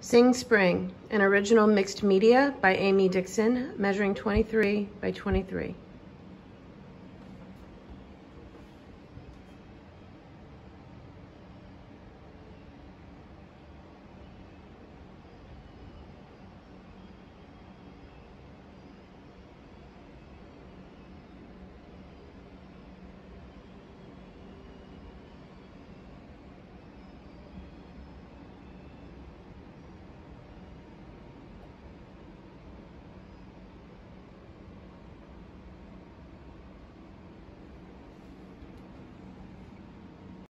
Sing Spring, an original mixed media by Amy Dixon, measuring 23 by 23.